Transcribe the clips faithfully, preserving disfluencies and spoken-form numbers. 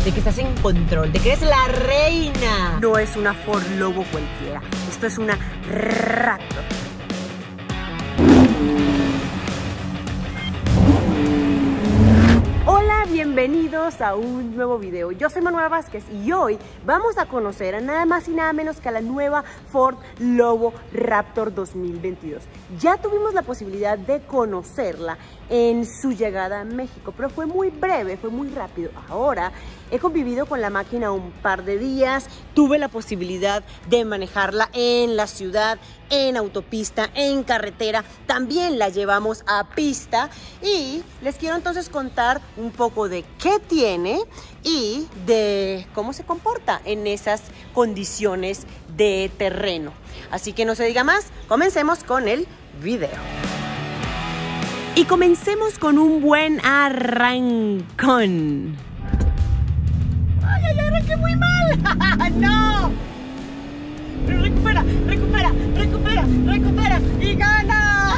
de que estás en control, de que eres la reina. No es una Ford Lobo cualquiera, esto es una Raptor. Hola, bienvenidos a un nuevo video. Yo soy Manuela Vázquez y hoy vamos a conocer a nada más y nada menos que a la nueva Ford Lobo Raptor dos mil veintidós. Ya tuvimos la posibilidad de conocerla en su llegada a México, pero fue muy breve, fue muy rápido. Ahora he convivido con la máquina un par de días, tuve la posibilidad de manejarla en la ciudad, en autopista, en carretera, también la llevamos a pista y les quiero entonces contar un poco de qué tiene y de cómo se comporta en esas condiciones de terreno. Así que no se diga más, comencemos con el video. Y comencemos con un buen arrancón. ¡Ay, ay, arranqué muy mal! ¡No! Recupera, recupera, recupera, recupera y gana.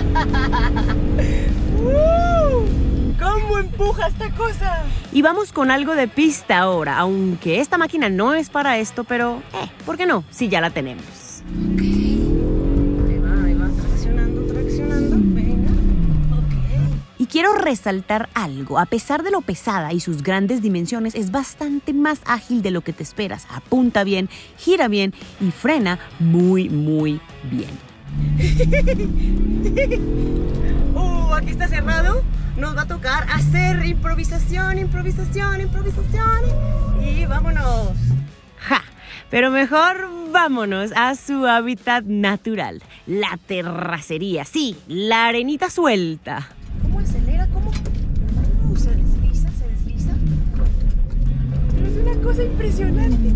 ¡Uh! ¿Cómo empuja esta cosa? Y vamos con algo de pista ahora, aunque esta máquina no es para esto, pero, eh, ¿por qué no? Si ya la tenemos. Ok. Ahí va, ahí va, traccionando, traccionando, venga. Ok. Y quiero resaltar algo, a pesar de lo pesada y sus grandes dimensiones, es bastante más ágil de lo que te esperas. Apunta bien, gira bien y frena muy, muy bien. uh, aquí está cerrado. Nos va a tocar hacer improvisación, improvisación, improvisación. Y vámonos. ¡Ja! Pero mejor vámonos a su hábitat natural, la terracería. Sí, la arenita suelta. ¿Cómo acelera? ¿Cómo? Uh, se desliza, se desliza. Pero es una cosa impresionante.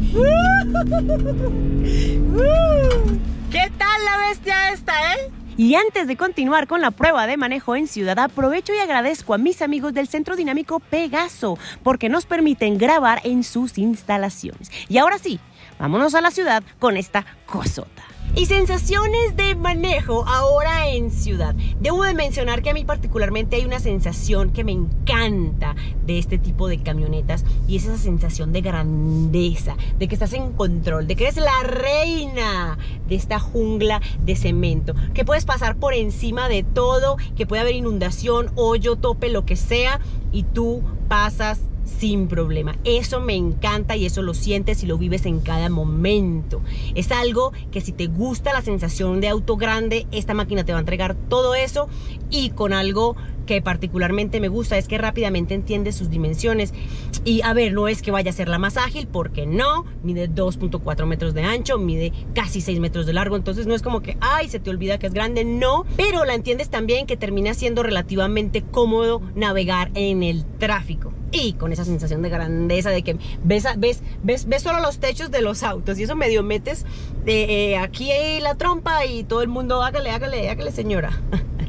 Uh, ¿Qué tal la bestia esta, eh? Y antes de continuar con la prueba de manejo en ciudad, aprovecho y agradezco a mis amigos del Centro Dinámico Pegaso porque nos permiten grabar en sus instalaciones. Y ahora sí, vámonos a la ciudad con esta cosota. Y sensaciones de manejo ahora en ciudad. Debo de mencionar que a mí particularmente hay una sensación que me encanta de este tipo de camionetas y es esa sensación de grandeza, de que estás en control, de que eres la reina de esta jungla de cemento, que puedes pasar por encima de todo, que puede haber inundación, hoyo, tope, lo que sea y tú pasas sin problema. Eso me encanta y eso lo sientes y lo vives en cada momento. Es algo que si te gusta la sensación de auto grande, esta máquina te va a entregar todo eso y con algo que particularmente me gusta es que rápidamente entiende sus dimensiones y a ver, no es que vaya a ser la más ágil porque no, mide dos punto cuatro metros de ancho, mide casi seis metros de largo, entonces no es como que ay, se te olvida que es grande, no, pero la entiendes también que termina siendo relativamente cómodo navegar en el tráfico y con esa sensación de grandeza de que ves, ves, ves, ves solo los techos de los autos y eso medio metes eh, eh, aquí la trompa y todo el mundo hágale, hágale, hágale señora.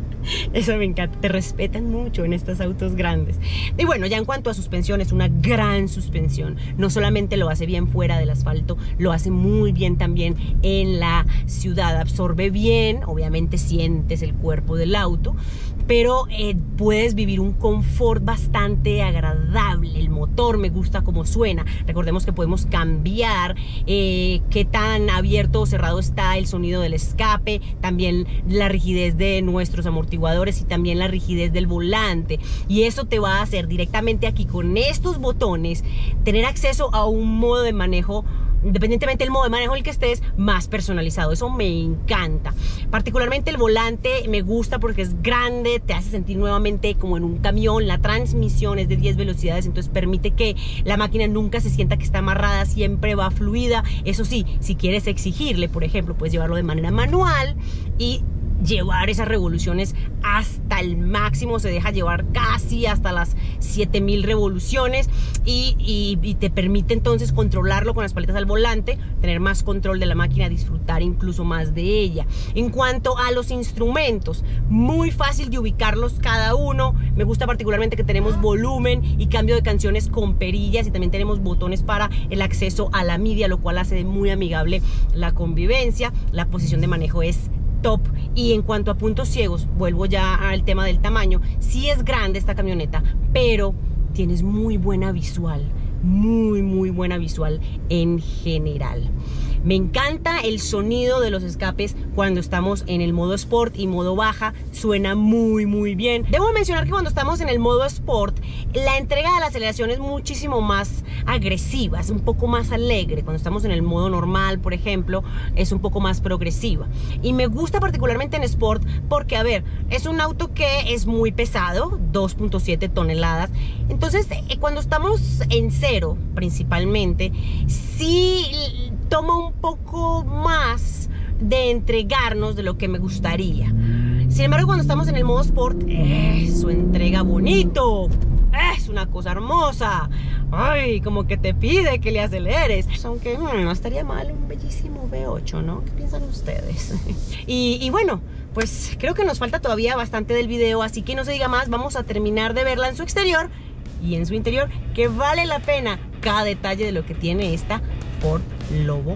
Eso me encanta, te respetan mucho en estos autos grandes. Y bueno, ya en cuanto a suspensión, es una gran suspensión. No solamente lo hace bien fuera del asfalto, lo hace muy bien también en la ciudad. Absorbe bien, obviamente sientes el cuerpo del auto, pero eh, puedes vivir un confort bastante agradable. El motor me gusta cómo suena. Recordemos que podemos cambiar eh, qué tan abierto o cerrado está el sonido del escape, también la rigidez de nuestros amortiguadores y también la rigidez del volante, y eso te va a hacer directamente aquí con estos botones tener acceso a un modo de manejo, independientemente del modo de manejo en el que estés, más personalizado. Eso me encanta. Particularmente el volante me gusta porque es grande, te hace sentir nuevamente como en un camión. La transmisión es de diez velocidades, entonces permite que la máquina nunca se sienta que está amarrada, siempre va fluida. Eso sí, si quieres exigirle, por ejemplo, puedes llevarlo de manera manual y llevar esas revoluciones hasta el máximo. Se deja llevar casi hasta las siete mil revoluciones y, y, y te permite entonces controlarlo con las paletas al volante, tener más control de la máquina, disfrutar incluso más de ella. En cuanto a los instrumentos, muy fácil de ubicarlos cada uno. Me gusta particularmente que tenemos volumen y cambio de canciones con perillas y también tenemos botones para el acceso a la media, lo cual hace muy amigable la convivencia. La posición de manejo es top. Y en cuanto a puntos ciegos, vuelvo ya al tema del tamaño. Sí es grande esta camioneta, pero tienes muy buena visual. muy muy buena visual en general. Me encanta el sonido de los escapes cuando estamos en el modo Sport y modo baja, suena muy muy bien. Debo mencionar que cuando estamos en el modo Sport, la entrega de la aceleración es muchísimo más agresiva, es un poco más alegre. Cuando estamos en el modo normal, por ejemplo, es un poco más progresiva. Y me gusta particularmente en Sport porque, a ver, es un auto que es muy pesado, dos punto siete toneladas. Entonces, cuando estamos en cero, principalmente, sí toma un poco más de entregarnos de lo que me gustaría. Sin embargo, cuando estamos en el modo Sport, eso entrega bonito, es una cosa hermosa. Ay, como que te pide que le aceleres. Aunque hmm, no estaría mal un bellísimo V ocho, ¿no? ¿Qué piensan ustedes? y, y bueno, pues creo que nos falta todavía bastante del video, así que no se diga más, vamos a terminar de verla en su exterior y en su interior, que vale la pena cada detalle de lo que tiene esta Ford Lobo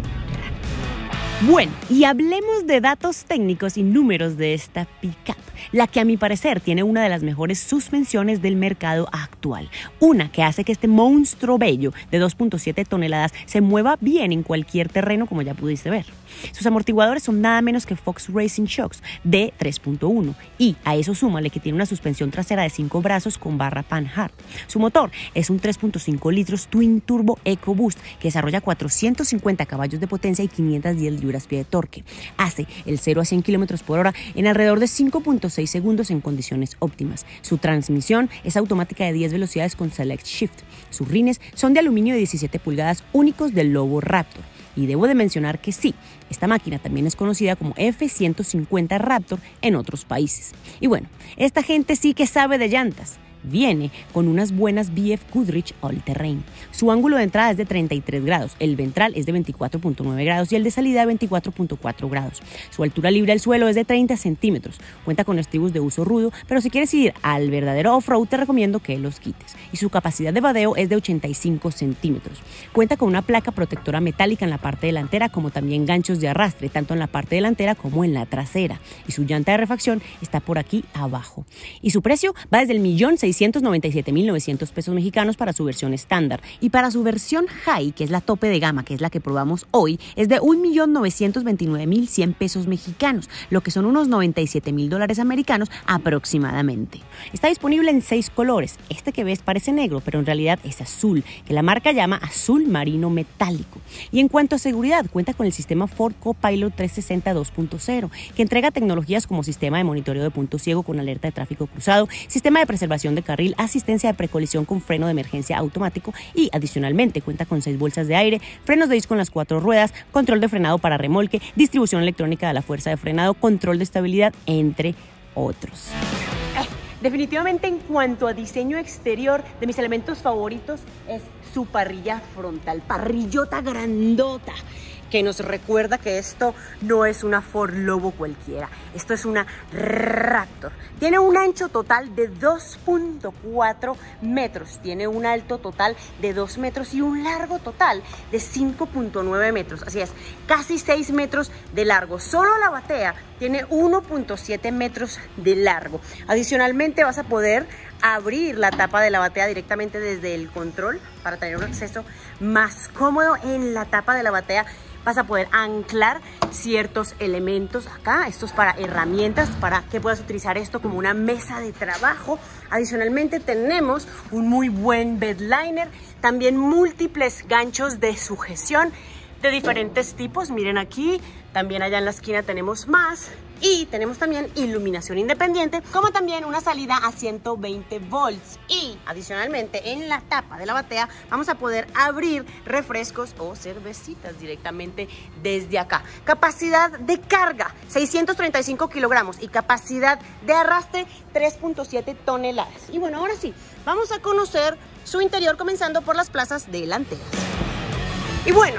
Raptor. Bueno, y hablemos de datos técnicos y números de esta pickup, la que a mi parecer tiene una de las mejores suspensiones del mercado actual, una que hace que este monstruo bello de dos punto siete toneladas se mueva bien en cualquier terreno, como ya pudiste ver. Sus amortiguadores son nada menos que Fox Racing Shocks de tres punto uno y a eso súmale que tiene una suspensión trasera de cinco brazos con barra Panhard. Su motor es un tres punto cinco litros Twin Turbo EcoBoost que desarrolla cuatrocientos cincuenta caballos de potencia y quinientas diez libras-pie de torque. Hace el cero a cien kilómetros por hora en alrededor de cinco punto seis segundos en condiciones óptimas. Su transmisión es automática de diez velocidades con Select Shift. Sus rines son de aluminio de diecisiete pulgadas únicos del Lobo Raptor. Y debo de mencionar que sí, esta máquina también es conocida como F ciento cincuenta Raptor en otros países. Y bueno, esta gente sí que sabe de llantas. Viene con unas buenas B F Goodrich All Terrain. Su ángulo de entrada es de treinta y tres grados, el ventral es de veinticuatro punto nueve grados y el de salida de veinticuatro punto cuatro grados. Su altura libre al suelo es de treinta centímetros. Cuenta con estribos de uso rudo, pero si quieres ir al verdadero off-road te recomiendo que los quites. Y su capacidad de vadeo es de ochenta y cinco centímetros. Cuenta con una placa protectora metálica en la parte delantera, como también ganchos de arrastre, tanto en la parte delantera como en la trasera. Y su llanta de refacción está por aquí abajo. Y su precio va desde el millón seiscientos noventa y siete mil novecientos pesos mexicanos para su versión estándar. Y para su versión High, que es la tope de gama, que es la que probamos hoy, es de un millón novecientos veintinueve mil cien pesos mexicanos, lo que son unos noventa y siete mil dólares americanos aproximadamente. Está disponible en seis colores. Este que ves parece negro, pero en realidad es azul, que la marca llama azul marino metálico. Y en cuanto a seguridad, cuenta con el sistema Ford Copilot trescientos sesenta dos punto cero, que entrega tecnologías como sistema de monitoreo de punto ciego con alerta de tráfico cruzado, sistema de preservación de carril, asistencia de precolisión con freno de emergencia automático y adicionalmente cuenta con seis bolsas de aire, frenos de disco en las cuatro ruedas, control de frenado para remolque, distribución electrónica de la fuerza de frenado, control de estabilidad, entre otros. Eh, definitivamente en cuanto a diseño exterior, de mis elementos favoritos es su parrilla frontal, parrillota grandota, que nos recuerda que esto no es una Ford Lobo cualquiera, esto es una Raptor. Tiene un ancho total de dos punto cuatro metros, tiene un alto total de dos metros y un largo total de cinco punto nueve metros, así es, casi seis metros de largo. Solo la batea tiene uno punto siete metros de largo. Adicionalmente vas a poder abrir la tapa de la batea directamente desde el control para tener un acceso más cómodo. En la tapa de la batea vas a poder anclar ciertos elementos acá. Esto es para herramientas, para que puedas utilizar esto como una mesa de trabajo. Adicionalmente tenemos un muy buen bedliner, también múltiples ganchos de sujeción de diferentes tipos. Miren aquí, también allá en la esquina tenemos más. Y tenemos también iluminación independiente, como también una salida a ciento veinte volts. Y adicionalmente en la tapa de la batea vamos a poder abrir refrescos o cervecitas directamente desde acá. Capacidad de carga seiscientos treinta y cinco kilogramos y capacidad de arrastre tres punto siete toneladas. Y bueno, ahora sí, vamos a conocer su interior comenzando por las plazas delanteras. Y bueno,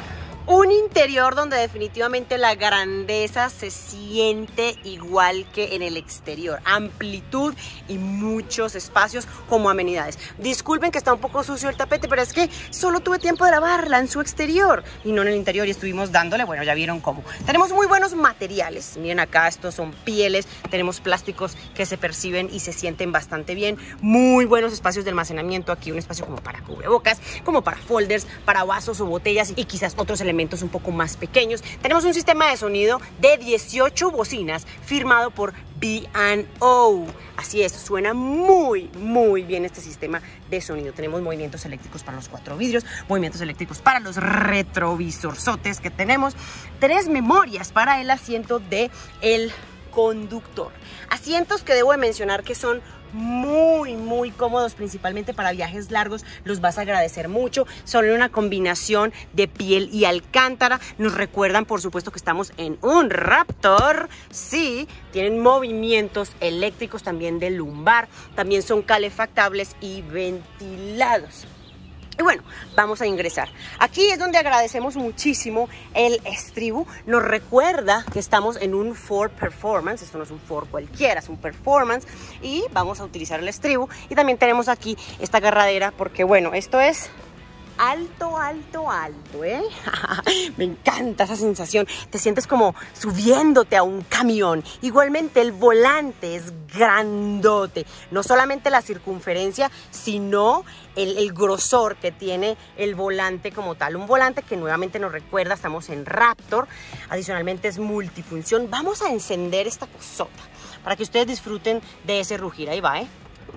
Un interior donde definitivamente la grandeza se siente igual que en el exterior. Amplitud y muchos espacios como amenidades. Disculpen que está un poco sucio el tapete, pero es que solo tuve tiempo de lavarla en su exterior y no en el interior, y estuvimos dándole, bueno, ya vieron cómo. Tenemos muy buenos materiales. Miren acá, estos son pieles. Tenemos plásticos que se perciben y se sienten bastante bien. Muy buenos espacios de almacenamiento. Aquí un espacio como para cubrebocas, como para folders, para vasos o botellas y quizás otros elementos un poco más pequeños. Tenemos un sistema de sonido de dieciocho bocinas firmado por B and O. Así es, suena muy, muy bien este sistema de sonido. Tenemos movimientos eléctricos para los cuatro vidrios, movimientos eléctricos para los retrovisorzotes que tenemos, tres memorias para el asiento de el conductor. Asientos que debo de mencionar que son muy, muy cómodos, principalmente para viajes largos. Los vas a agradecer mucho. Son una combinación de piel y alcántara. Nos recuerdan, por supuesto, que estamos en un Raptor. Sí, tienen movimientos eléctricos también de lumbar. También son calefactables y ventilados. Y bueno, vamos a ingresar. Aquí es donde agradecemos muchísimo el estribo. Nos recuerda que estamos en un Ford Performance. Esto no es un Ford cualquiera, es un Performance. Y vamos a utilizar el estribo. Y también tenemos aquí esta agarradera porque, bueno, esto es alto, alto, alto, ¿eh? Me encanta esa sensación. Te sientes como subiéndote a un camión. Igualmente el volante es grandote. No solamente la circunferencia, sino el, el grosor que tiene el volante como tal. Un volante que nuevamente nos recuerda, estamos en Raptor. Adicionalmente es multifunción. Vamos a encender esta cosota para que ustedes disfruten de ese rugir. Ahí va, ¿eh?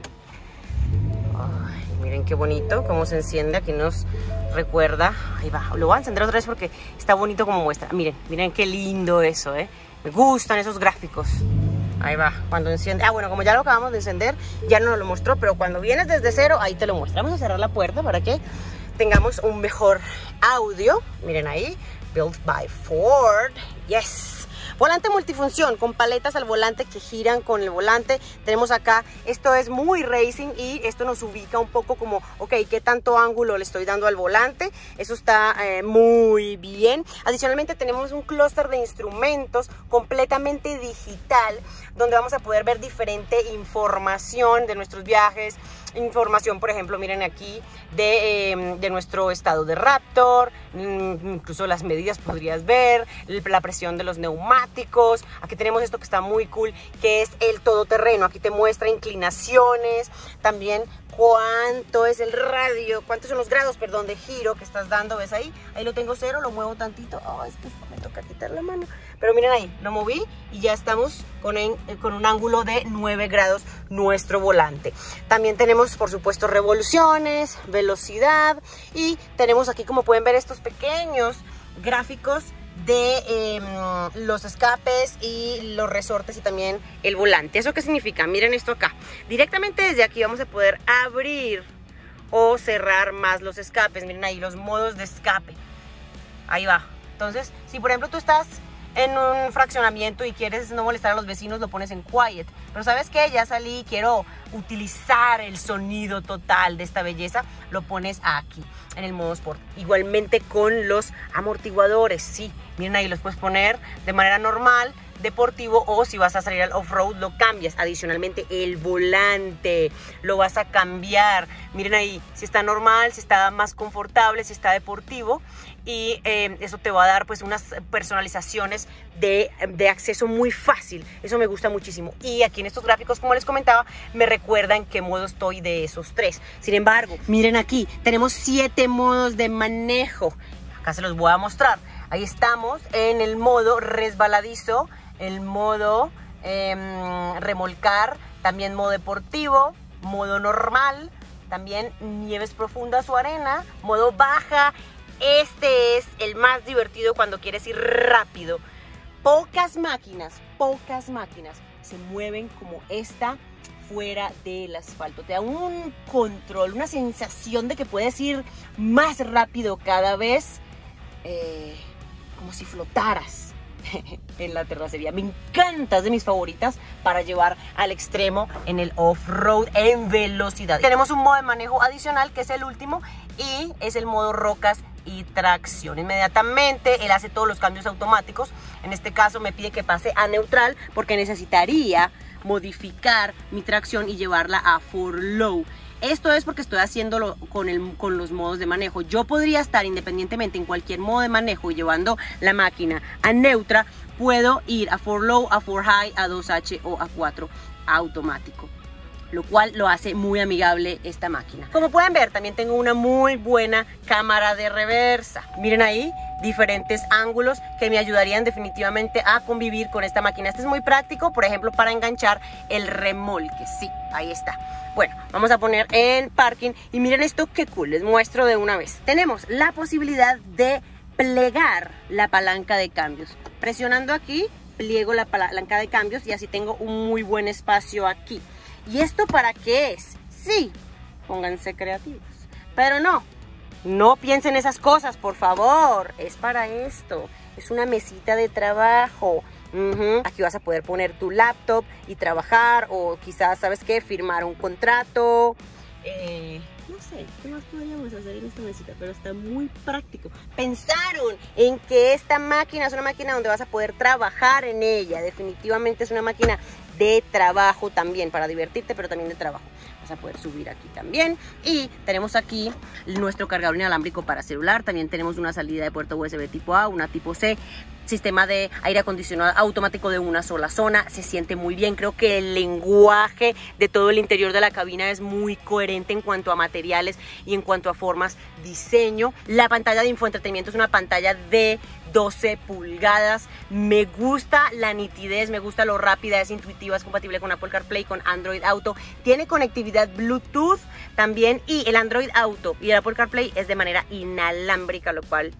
Miren qué bonito cómo se enciende, aquí nos recuerda. Ahí va, lo voy a encender otra vez porque está bonito como muestra. Miren, miren qué lindo eso, ¿eh? Me gustan esos gráficos. Ahí va, cuando enciende. Ah, bueno, como ya lo acabamos de encender, ya no nos lo mostró, pero cuando vienes desde cero, ahí te lo muestra. Vamos a cerrar la puerta para que tengamos un mejor audio. Miren ahí, built by Ford. Yes. Volante multifunción con paletas al volante que giran con el volante. Tenemos acá, esto es muy racing y esto nos ubica un poco como, ok, ¿qué tanto ángulo le estoy dando al volante? Eso está eh, muy bien. Adicionalmente tenemos un clúster de instrumentos completamente digital donde vamos a poder ver diferente información de nuestros viajes. Información, por ejemplo, miren aquí de, eh, de nuestro estado de Raptor, incluso las medidas podrías ver, la presión de los neumáticos. Aquí tenemos esto que está muy cool, que es el todoterreno. Aquí te muestra inclinaciones, también cuánto es el radio, cuántos son los grados, perdón, de giro que estás dando. ¿Ves ahí? Ahí lo tengo cero, lo muevo tantito. Oh, es que me toca quitar la mano. Pero miren ahí, lo moví y ya estamos con, en, con un ángulo de nueve grados nuestro volante. También tenemos, por supuesto, revoluciones, velocidad y tenemos aquí, como pueden ver, estos pequeños gráficos de eh, los escapes y los resortes y también el volante. ¿Eso qué significa? Miren esto acá. Directamente desde aquí vamos a poder abrir o cerrar más los escapes. Miren ahí los modos de escape. Ahí va. Entonces, si por ejemplo tú estás en un fraccionamiento y quieres no molestar a los vecinos, lo pones en quiet. Pero ¿sabes qué? Ya salí y quiero utilizar el sonido total de esta belleza, lo pones aquí, en el modo Sport. Igualmente con los amortiguadores, sí. Miren ahí, los puedes poner de manera normal, deportivo, o si vas a salir al off-road lo cambias. Adicionalmente el volante lo vas a cambiar. Miren ahí, si está normal, si está más confortable, si está deportivo, y eh, eso te va a dar pues unas personalizaciones de, de acceso muy fácil. Eso me gusta muchísimo. Y aquí en estos gráficos, como les comentaba, me recuerda en qué modo estoy de esos tres. Sin embargo, miren aquí, tenemos siete modos de manejo. Acá se los voy a mostrar. Ahí estamos en el modo resbaladizo, el modo eh, remolcar, también modo deportivo, modo normal, también nieves profundas o arena, modo baja. Este es el más divertido cuando quieres ir rápido. Pocas máquinas, pocas máquinas se mueven como esta fuera del asfalto. Te da un control, una sensación de que puedes ir más rápido cada vez, eh, como si flotaras en la terracería. Me encanta, es de mis favoritas para llevar al extremo en el off-road en velocidad. Tenemos un modo de manejo adicional que es el último y es el modo rocas y tracción. Inmediatamente él hace todos los cambios automáticos. En este caso me pide que pase a neutral porque necesitaría modificar mi tracción y llevarla a for low. Esto es porque estoy haciéndolo con, el, con los modos de manejo. Yo podría estar independientemente en cualquier modo de manejo y llevando la máquina a neutra. Puedo ir a for low, a for high, a dos H o a cuatro automático, lo cual lo hace muy amigable esta máquina. Como pueden ver, también tengo una muy buena cámara de reversa. Miren ahí, diferentes ángulos que me ayudarían definitivamente a convivir con esta máquina. Este es muy práctico, por ejemplo, para enganchar el remolque. Sí, ahí está. Bueno, vamos a poner en parking y miren esto, qué cool, les muestro de una vez. Tenemos la posibilidad de plegar la palanca de cambios. Presionando aquí, pliego la palanca de cambios y así tengo un muy buen espacio aquí. ¿Y esto para qué es? Sí, pónganse creativos. Pero no, no piensen esas cosas, por favor. Es para esto. Es una mesita de trabajo. Uh-huh. Aquí vas a poder poner tu laptop y trabajar, o quizás, ¿sabes qué? Firmar un contrato. Eh, no sé, ¿qué más podríamos hacer en esta mesita? Pero está muy práctico. Pensaron en que esta máquina es una máquina donde vas a poder trabajar en ella. Definitivamente es una máquina de trabajo también, para divertirte, pero también de trabajo. Vas a poder subir aquí también. Y tenemos aquí nuestro cargador inalámbrico para celular. También tenemos una salida de puerto U S B tipo A, una tipo C. Sistema de aire acondicionado automático de una sola zona. Se siente muy bien. Creo que el lenguaje de todo el interior de la cabina es muy coherente en cuanto a materiales y en cuanto a formas, diseño. La pantalla de infoentretenimiento es una pantalla de doce pulgadas. Me gusta la nitidez, me gusta lo rápida, es intuitiva, es compatible con Apple CarPlay, con Android Auto. Tiene conectividad Bluetooth también, y el Android Auto y el Apple CarPlay es de manera inalámbrica, lo cual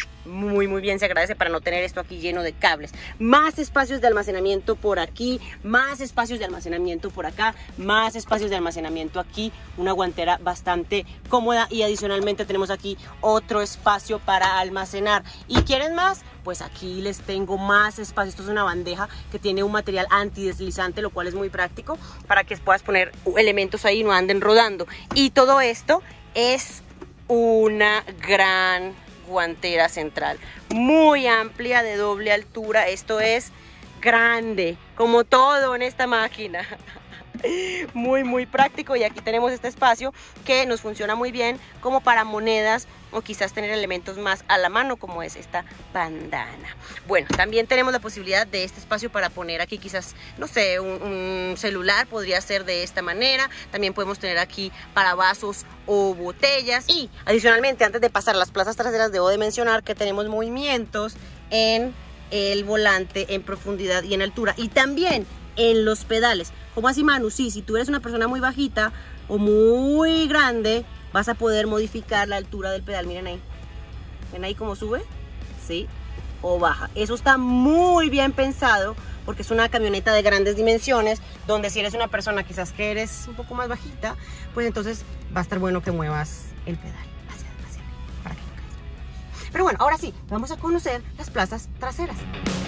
muy muy bien se agradece para no tener esto aquí lleno de cables. Más espacios de almacenamiento por aquí, más espacios de almacenamiento por acá, más espacios de almacenamiento aquí, una guantera bastante cómoda, y adicionalmente tenemos aquí otro espacio para almacenar. ¿Y quieren más? Pues aquí les tengo más espacio. Esto es una bandeja que tiene un material antideslizante, lo cual es muy práctico para que puedas poner elementos ahí y no anden rodando. Y todo esto es una gran guantera central, muy amplia, de doble altura. Esto es grande, como todo en esta máquina. Muy muy práctico, y aquí tenemos este espacio que nos funciona muy bien como para monedas, o quizás tener elementos más a la mano, como es esta bandana. Bueno, también tenemos la posibilidad de este espacio para poner aquí quizás, no sé, un, un celular, podría ser de esta manera. También podemos tener aquí para vasos o botellas. Y adicionalmente, antes de pasar a las plazas traseras, debo de mencionar que tenemos movimientos en el volante, en profundidad y en altura, y también en los pedales. ¿Cómo así, Manu? Sí, si tú eres una persona muy bajita o muy grande, vas a poder modificar la altura del pedal. Miren ahí, ¿ven ahí cómo sube? Sí, o baja. Eso está muy bien pensado, porque es una camioneta de grandes dimensiones, donde si eres una persona quizás que eres un poco más bajita, pues entonces va a estar bueno que muevas el pedal hacia, hacia arriba, para que no caigas. Pero bueno, ahora sí, vamos a conocer las plazas traseras.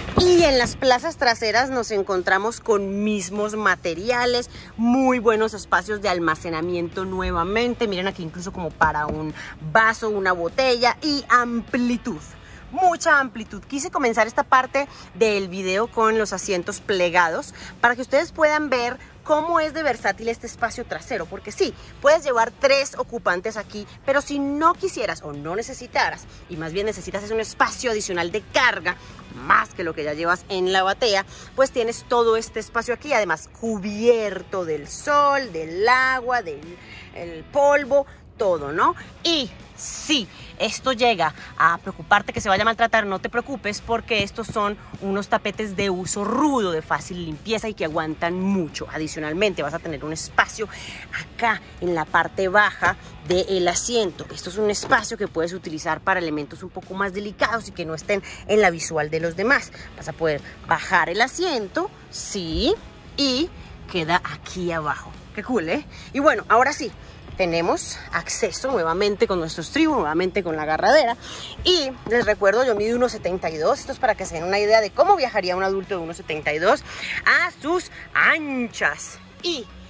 Y en las plazas traseras nos encontramos con mismos materiales, muy buenos espacios de almacenamiento nuevamente. Miren aquí incluso como para un vaso, una botella, y amplitud. Mucha amplitud. Quise comenzar esta parte del video con los asientos plegados para que ustedes puedan ver cómo es de versátil este espacio trasero, porque sí, puedes llevar tres ocupantes aquí, pero si no quisieras o no necesitaras, y más bien necesitas es un espacio adicional de carga, más que lo que ya llevas en la batea, pues tienes todo este espacio aquí, además cubierto del sol, del agua, del el polvo, todo, ¿no? Y si esto llega a preocuparte que se vaya a maltratar, no te preocupes, porque estos son unos tapetes de uso rudo, de fácil limpieza y que aguantan mucho. Adicionalmente vas a tener un espacio acá en la parte baja del asiento. Esto es un espacio que puedes utilizar para elementos un poco más delicados y que no estén en la visual de los demás. Vas a poder bajar el asiento, sí, y queda aquí abajo. Qué cool, ¿eh? Y bueno, ahora sí, tenemos acceso nuevamente con nuestro estribo, nuevamente con la agarradera. Y les recuerdo, yo mido uno setenta y dos. Esto es para que se den una idea de cómo viajaría un adulto de uno setenta y dos a sus anchas. Y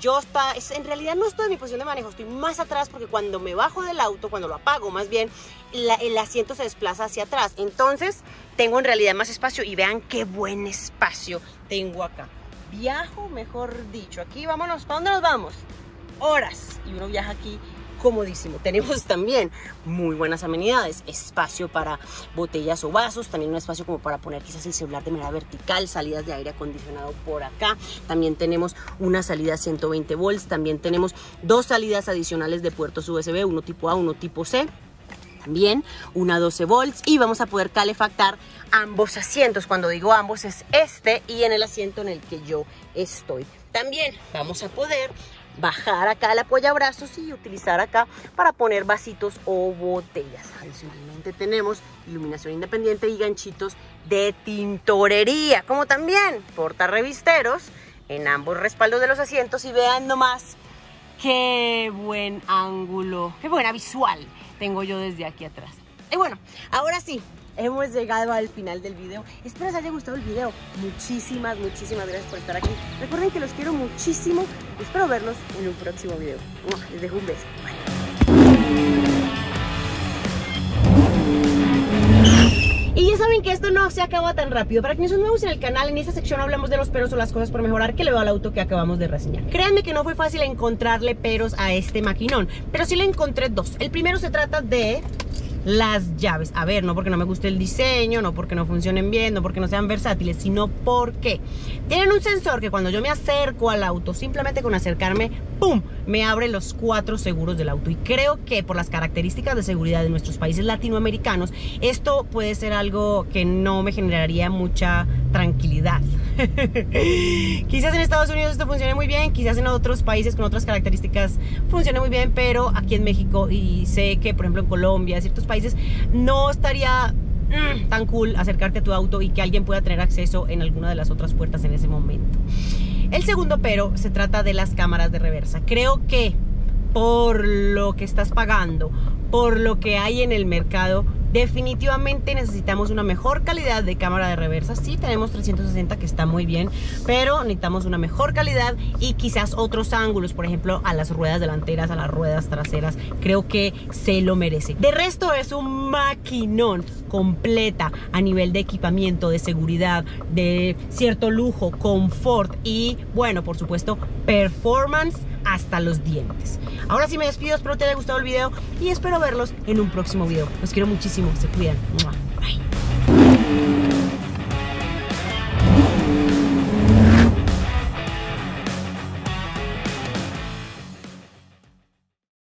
yo está, es, en realidad no estoy en mi posición de manejo, estoy más atrás porque cuando me bajo del auto, cuando lo apago más bien, la, el asiento se desplaza hacia atrás. Entonces tengo en realidad más espacio y vean qué buen espacio tengo acá. Viajo, mejor dicho, aquí vámonos, ¿para dónde nos vamos? Horas, y uno viaja aquí comodísimo. Tenemos también muy buenas amenidades, espacio para botellas o vasos, también un espacio como para poner quizás el celular de manera vertical, salidas de aire acondicionado por acá, también tenemos una salida ciento veinte volts, también tenemos dos salidas adicionales de puertos U S B, uno tipo A, uno tipo C, también una doce volts, y vamos a poder calefactar ambos asientos. Cuando digo ambos es este y en el asiento en el que yo estoy. También vamos a poder bajar acá el apoyabrazos y utilizar acá para poner vasitos o botellas. Adicionalmente tenemos iluminación independiente y ganchitos de tintorería, como también portarrevisteros en ambos respaldos de los asientos. Y vean nomás qué buen ángulo, qué buena visual tengo yo desde aquí atrás. Y bueno, ahora sí, hemos llegado al final del video. Espero les haya gustado el video. Muchísimas, muchísimas gracias por estar aquí. Recuerden que los quiero muchísimo. Espero verlos en un próximo video. Les dejo un beso. Y ya saben que esto no se acaba tan rápido. Para quienes son nuevos en el canal, en esta sección hablamos de los peros o las cosas por mejorar que le veo al auto que acabamos de reseñar. Créanme que no fue fácil encontrarle peros a este maquinón, pero sí le encontré dos. El primero se trata de las llaves. A ver, no porque no me guste el diseño, no porque no funcionen bien, no porque no sean versátiles, sino porque tienen un sensor que cuando yo me acerco al auto, simplemente con acercarme, ¡pum!, me abre los cuatro seguros del auto. Y creo que por las características de seguridad de nuestros países latinoamericanos, esto puede ser algo que no me generaría mucha tranquilidad. Quizás en Estados Unidos esto funcione muy bien, quizás en otros países con otras características funcione muy bien, pero aquí en México, y sé que por ejemplo en Colombia, ciertos países, no estaría mm, tan cool acercarte a tu auto y que alguien pueda tener acceso en alguna de las otras puertas en ese momento. El segundo pero se trata de las cámaras de reversa. Creo que por lo que estás pagando, por lo que hay en el mercado, definitivamente necesitamos una mejor calidad de cámara de reversa. Sí, tenemos trescientos sesenta que está muy bien, pero necesitamos una mejor calidad y quizás otros ángulos, por ejemplo a las ruedas delanteras, a las ruedas traseras. Creo que se lo merece. De resto es un maquinón, completa a nivel de equipamiento, de seguridad, de cierto lujo, confort y bueno, por supuesto, performance hasta los dientes. Ahora sí me despido, espero te haya gustado el video y espero verlos en un próximo video. Los quiero muchísimo, se cuidan. ¡Mua!